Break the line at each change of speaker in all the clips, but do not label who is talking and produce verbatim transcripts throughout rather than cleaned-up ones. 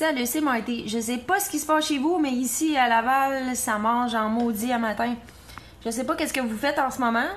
à l'E C Marty. Je sais pas ce qui se passe chez vous, mais ici à Laval, ça mange en maudit à matin. Je sais pas qu'est-ce que vous faites en ce moment.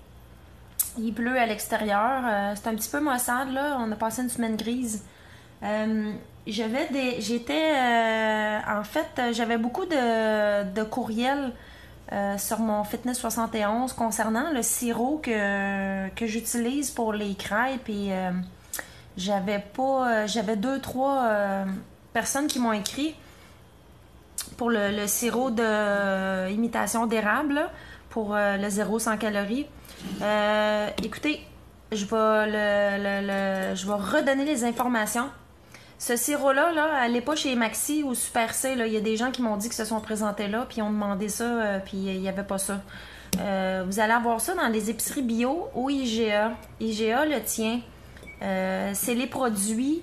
Il pleut à l'extérieur. Euh, c'est un petit peu maussade, là. On a passé une semaine grise. Euh, j'avais des. J'étais. Euh, en fait, j'avais beaucoup de, de courriels euh, sur mon Fitness soixante et onze concernant le sirop que, que j'utilise pour les crêpes. Et euh, j'avais pas. Euh, j'avais deux, trois euh, personnes qui m'ont écrit pour le, le sirop de euh, imitation d'érable, pour euh, le zéro sans calories. Euh, écoutez, je vais, le, le, le, je vais redonner les informations. Ce sirop-là, là, allez pas chez Maxi ou Super C. Là. Il y a des gens qui m'ont dit que se sont présentés là, puis ont demandé ça, euh, puis il n'y avait pas ça. Euh, vous allez avoir ça dans les épiceries bio ou I G A. I G A le tient. Euh, c'est les produits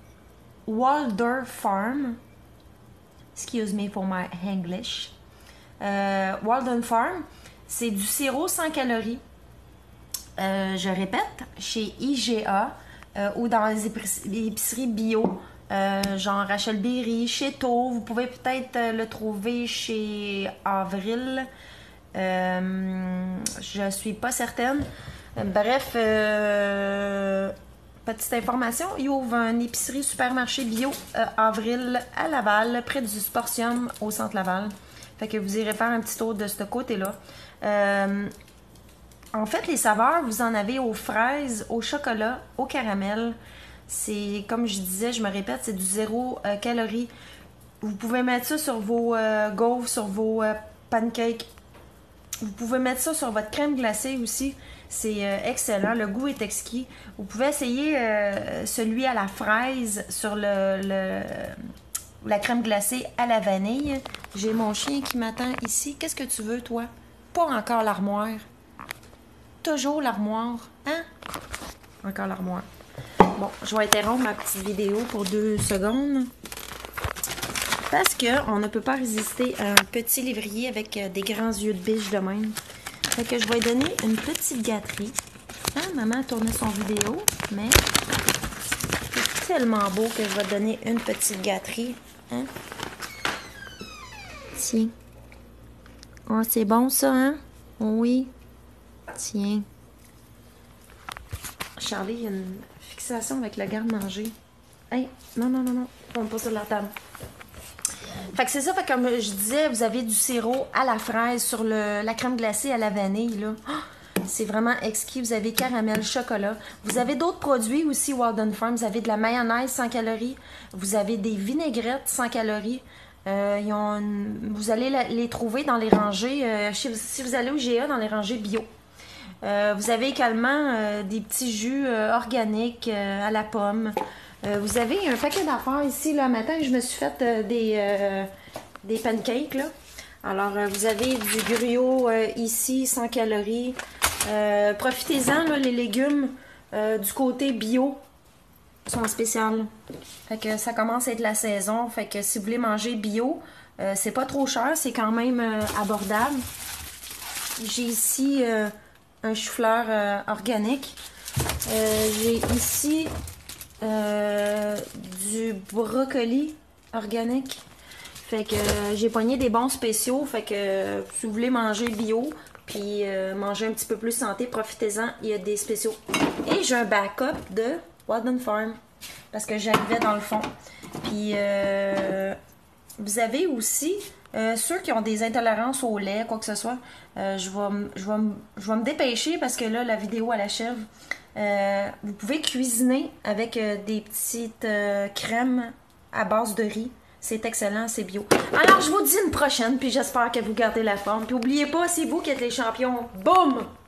Waldorf Farm. Excuse me for my English. Euh, Waldorf Farm, c'est du sirop sans calories. Euh, je répète, chez I G A euh, ou dans les épiceries bio, euh, genre Rachel Berry, chez Tau, vous pouvez peut-être euh, le trouver chez Avril. Euh, je suis pas certaine. Bref, euh, petite information, il ouvre une épicerie supermarché bio euh, Avril à Laval, près du Sportium au centre Laval. Fait que vous irez faire un petit tour de ce côté-là. Euh, En fait, les saveurs, vous en avez aux fraises, au chocolat, au caramel. C'est, comme je disais, je me répète, c'est du zéro euh, calories. Vous pouvez mettre ça sur vos euh, gaufres, sur vos euh, pancakes. Vous pouvez mettre ça sur votre crème glacée aussi. C'est euh, excellent. Le goût est exquis. Vous pouvez essayer euh, celui à la fraise sur le, le, la crème glacée à la vanille. J'ai mon chien qui m'attend ici. Qu'est-ce que tu veux, toi? Pas encore l'armoire. Toujours l'armoire, hein? Encore l'armoire. Bon, je vais interrompre ma petite vidéo pour deux secondes. Parce qu'on ne peut pas résister à un petit lévrier avec des grands yeux de biche de même. Fait que je vais lui donner une petite gâterie. Hein? Maman tournait son vidéo, mais c'est tellement beau que je vais donner une petite gâterie. Hein? Tiens. Oh, c'est bon ça, hein? Oui. Tiens. Charlie, il y a une fixation avec le garde-manger. Hey, non, non, non, non. On pas sur la table. Fait que c'est ça, fait que comme je disais, vous avez du sirop à la fraise sur le, la crème glacée à la vanille, là. Oh, c'est vraiment exquis. Vous avez caramel, chocolat. Vous avez d'autres produits aussi, Walden Farm. Vous avez de la mayonnaise sans calories. Vous avez des vinaigrettes sans calories. Euh, ils ont une... Vous allez la, les trouver dans les rangées, euh, chez, si vous allez au G A, dans les rangées bio. Euh, vous avez également euh, des petits jus euh, organiques euh, à la pomme. Euh, vous avez un paquet d'affaires ici. Là, matin, je me suis fait euh, des, euh, des pancakes. Là. Alors, euh, vous avez du gruau euh, ici, sans calories. Euh, Profitez-en, là, les légumes euh, du côté bio sont spéciales. Fait que ça commence à être la saison. Fait que si vous voulez manger bio, euh, c'est pas trop cher. C'est quand même euh, abordable. J'ai ici... Euh, un chou-fleur euh, organique. Euh, J'ai ici euh, du brocoli organique. Fait que euh, j'ai pogné des bons spéciaux. Fait que euh, si vous voulez manger bio, puis euh, manger un petit peu plus santé, profitez-en. Il y a des spéciaux. Et j'ai un backup de Walden Farm. Parce que j'arrivais dans le fond. Puis euh, vous avez aussi... Euh, ceux qui ont des intolérances au lait, quoi que ce soit, euh, je, vais, je, vais, je vais me dépêcher parce que là, la vidéo, elle achève. Euh, vous pouvez cuisiner avec euh, des petites euh, crèmes à base de riz. C'est excellent, c'est bio. Alors, je vous dis une prochaine, puis j'espère que vous gardez la forme. Puis n'oubliez pas, c'est vous qui êtes les champions. Boum!